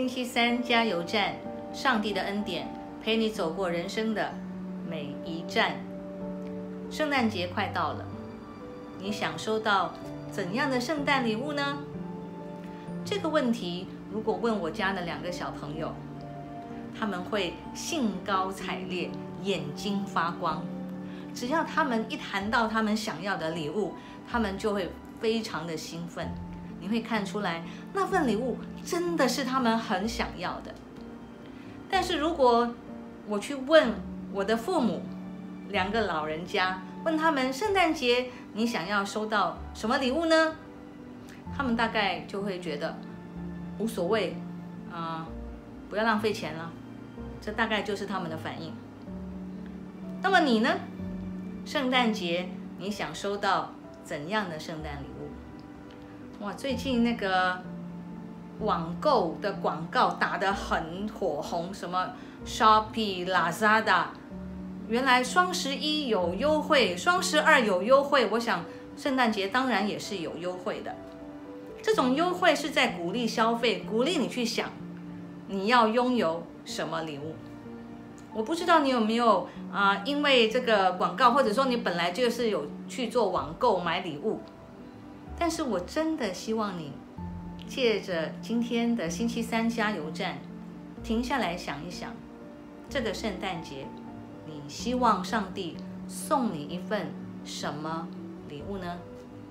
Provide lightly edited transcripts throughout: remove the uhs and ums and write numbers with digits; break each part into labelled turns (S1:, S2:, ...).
S1: 星期三加油站，上帝的恩典陪你走过人生的每一站。圣诞节快到了，你想收到怎样的圣诞礼物呢？这个问题如果问我家的2个小朋友，他们会兴高采烈，眼睛发光。只要他们一谈到他们想要的礼物，他们就会非常的兴奋。你会看出来，那份礼物真的是他们很想要的。但是如果我去问我的父母，2个老人家，问他们圣诞节你想要收到什么礼物呢？他们大概就会觉得无所谓，不要浪费钱了。这大概就是他们的反应。那么你呢？圣诞节你想收到怎样的圣诞礼物？哇，最近那个网购的广告打得很火红，什么 Shopee、Lazada， 原来双11有优惠，双12有优惠，我想圣诞节当然也是有优惠的。这种优惠是在鼓励消费，鼓励你去想你要拥有什么礼物。我不知道你有没有因为这个广告，或者说你本来就是有去做网购买礼物，但是我真的希望你借着今天的星期三加油站，停下来想一想，这个圣诞节你希望上帝送你一份什么礼物呢？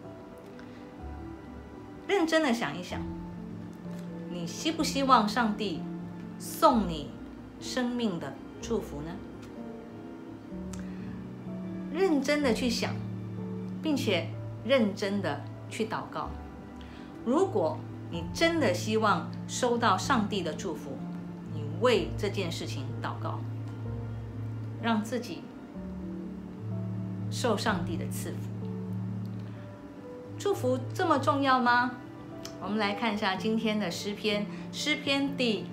S1: 认真的想一想，你希不希望上帝送你生命的祝福呢？认真的去想，并且认真的去祷告。如果你真的希望收到上帝的祝福，你为这件事情祷告，让自己受上帝的赐福。祝福这么重要吗？我们来看一下今天的诗篇，诗篇第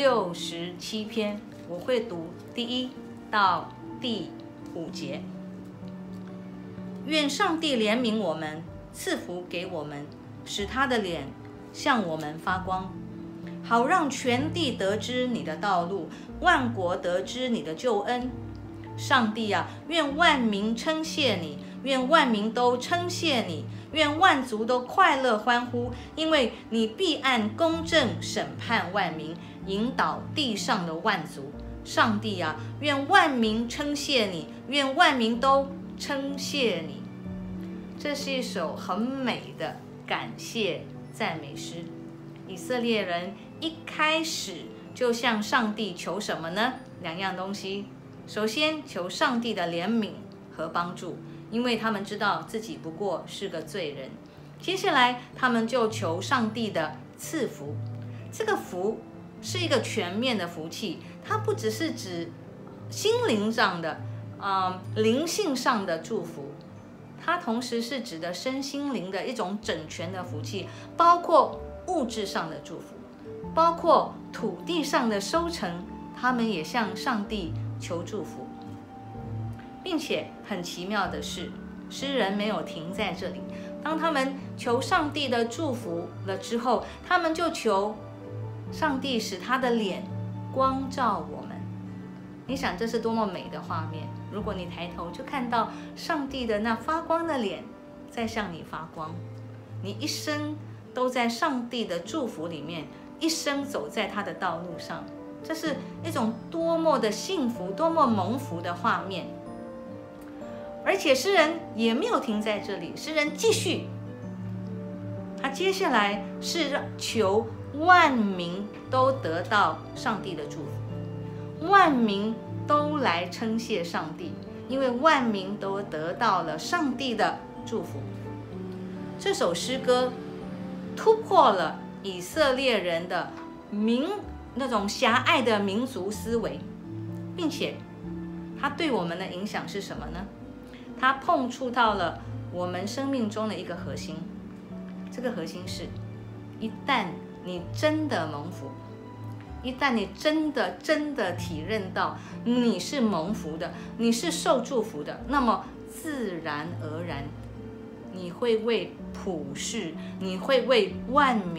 S1: 67篇，我会读第1到第5节。愿上帝怜悯我们，赐福给我们，使他的脸向我们发光，好让全地得知你的道路，万国得知你的救恩。上帝啊，愿万民称谢你，愿万民都称谢你，愿万族都快乐欢呼，因为你必按公正审判万民，引导地上的万族。上帝啊，愿万民称谢你，愿万民都称谢你。这是一首很美的感谢赞美诗。以色列人一开始就向上帝求什么呢？2样东西。首先求上帝的怜悯和帮助，因为他们知道自己不过是个罪人。接下来他们就求上帝的赐福。这个福是一个全面的福气，它不只是指心灵上的灵性上的祝福，它同时是指的身心灵的一种整全的福气，包括物质上的祝福，包括土地上的收成，他们也向上帝求祝福。并且很奇妙的是，诗人没有停在这里，当他们求上帝的祝福了之后，他们就求上帝使他的脸光照我们。你想这是多么美的画面，如果你抬头就看到上帝的那发光的脸在向你发光，你一生都在上帝的祝福里面，一生走在他的道路上，这是一种多么的幸福，多么蒙福的画面。而且诗人也没有停在这里，诗人继续，他接下来是求万民都得到上帝的祝福，万民都来称谢上帝，因为万民都得到了上帝的祝福。这首诗歌突破了以色列人的那种狭隘的民族思维，并且它对我们的影响是什么呢？它碰触到了我们生命中的一个核心，这个核心是，一旦你真的蒙福，一旦你真的体认到你是蒙福的，你是受祝福的，那么自然而然你会为普世，你会为万民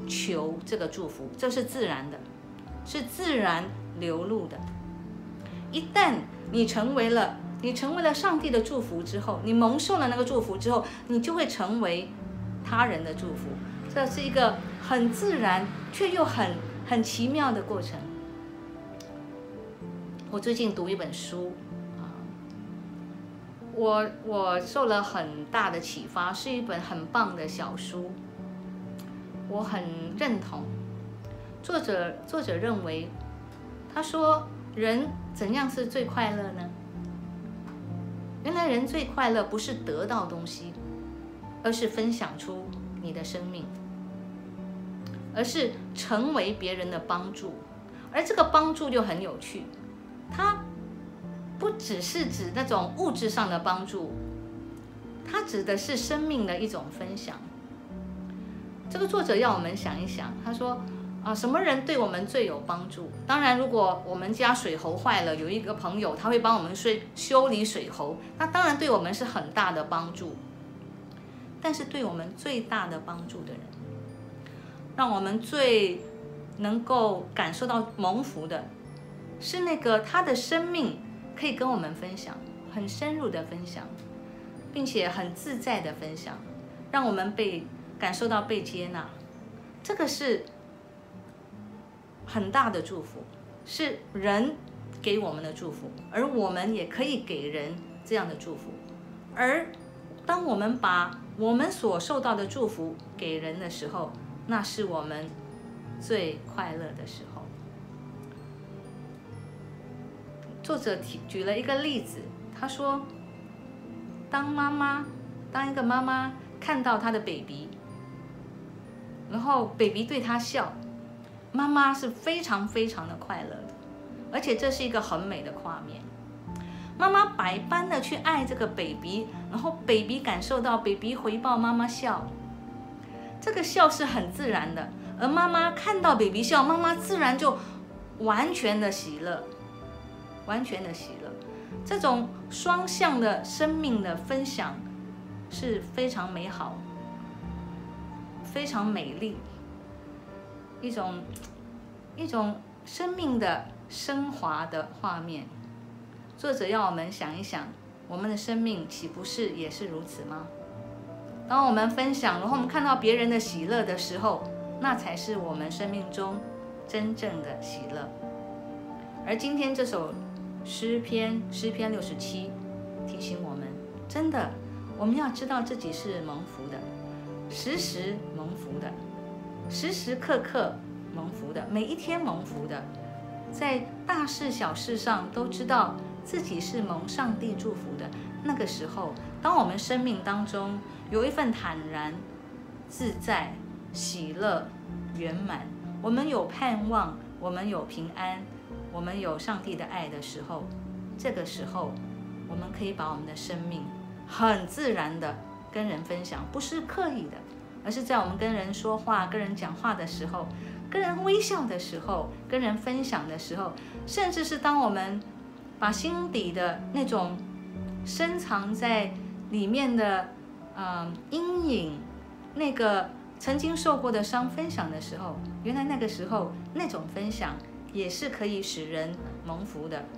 S1: 求这个祝福，这是自然的，是自然流露的。一旦你成为了上帝的祝福之后，你蒙受了那个祝福之后，你就会成为他人的祝福。这是一个很自然却又很奇妙的过程。我最近读一本书我受了很大的启发，是一本很棒的小书，我很认同。作者认为，他说人怎样是最快乐呢？原来人最快乐不是得到东西，而是分享出你的生命，而是成为别人的帮助。而这个帮助就很有趣，它不只是指那种物质上的帮助，它指的是生命的一种分享。这个作者要我们想一想，他说什么人对我们最有帮助？当然，如果我们家水喉坏了，有一个朋友他会帮我们修理水喉，那当然对我们是很大的帮助。但是对我们最大的帮助的人，让我们最能够感受到蒙福的，是那个他的生命可以跟我们分享，很深入的分享，并且很自在的分享，让我们感受到被接纳。这个是很大的祝福，是人给我们的祝福，而我们也可以给人这样的祝福。而当我们把我们所受到的祝福给人的时候，那是我们最快乐的时候。作者举了一个例子，他说，当一个妈妈看到她的 baby， 然后 baby 对她笑，妈妈是非常非常的快乐的，而且这是一个很美的画面。妈妈百般的去爱这个 baby， 然后 baby 感受到 baby 回报妈妈笑，这个笑是很自然的，而妈妈看到 baby 笑，妈妈自然就完全的喜乐，完全的喜乐。这种双向的生命的分享是非常美好、非常美丽，一种生命的升华的画面。作者要我们想一想，我们的生命岂不是也是如此吗？当我们分享，然后我们看到别人的喜乐的时候，那才是我们生命中真正的喜乐。而今天这首诗篇67提醒我们，真的我们要知道自己是蒙福的，时时蒙福的，时时刻刻蒙福的，每一天蒙福的，在大事小事上都知道自己是蒙上帝祝福的。那个时候，当我们生命当中有一份坦然、自在、喜乐、圆满，我们有盼望，我们有平安，我们有上帝的爱的时候，这个时候我们可以把我们的生命很自然的跟人分享，不是刻意的，而是在我们跟人说话、跟人讲话的时候，跟人微笑的时候，跟人分享的时候，甚至是当我们把心底的那种深藏在里面的阴影，那个曾经受过的伤分享的时候，原来那个时候那种分享也是可以使人蒙福的。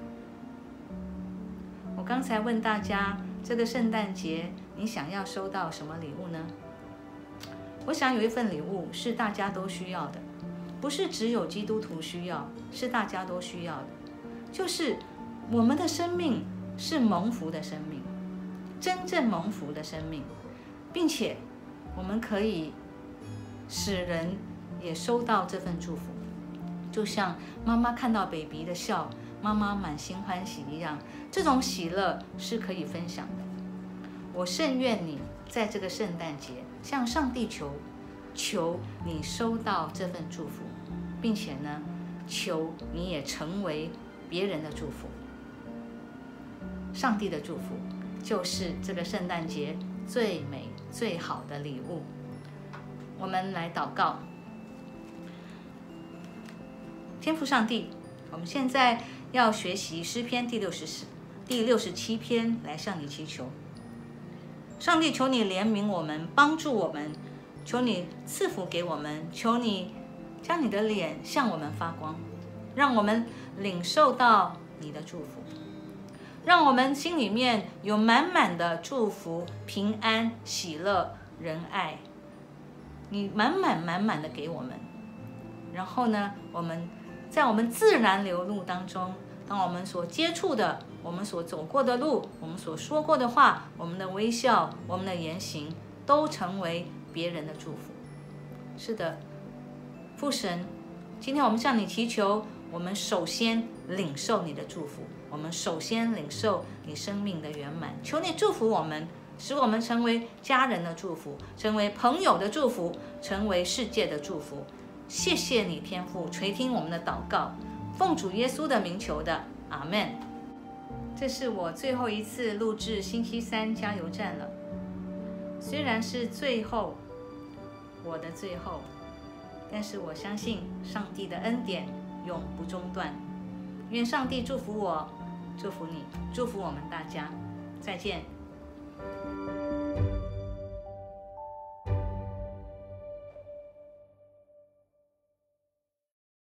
S1: 我刚才问大家，这个圣诞节你想要收到什么礼物呢？我想有一份礼物是大家都需要的，不是只有基督徒需要，是大家都需要的，就是我们的生命是蒙福的生命，真正蒙福的生命，并且我们可以使人也收到这份祝福，就像妈妈看到 baby 的笑，妈妈满心欢喜一样，这种喜乐是可以分享的。我甚愿你在这个圣诞节向上帝求你收到这份祝福，并且呢，求你也成为别人的祝福。上帝的祝福就是这个圣诞节最美最好的礼物。我们来祷告。天父上帝，我们现在要学习诗篇第67篇来向你祈求。上帝，求你怜悯我们，帮助我们求你赐福给我们，求你将你的脸向我们发光，让我们领受到你的祝福，让我们心里面有满满的祝福、平安、喜乐、仁爱，你满满的给我们。然后呢，我们在我们自然流露当中，当我们所接触的，我们所走过的路，我们所说过的话，我们的微笑，我们的言行，都成为别人的祝福。是的，父神，今天我们向你祈求，我们首先领受你的祝福，我们首先领受你生命的圆满。求你祝福我们，使我们成为家人的祝福，成为朋友的祝福，成为世界的祝福。谢谢你，天父，垂听我们的祷告，奉主耶稣的名求的，阿们。这是我最后一次录制星期三加油站了，虽然是最后，我的最后，但是我相信上帝的恩典永不中断。愿上帝祝福我，祝福你，祝福我们大家。再见。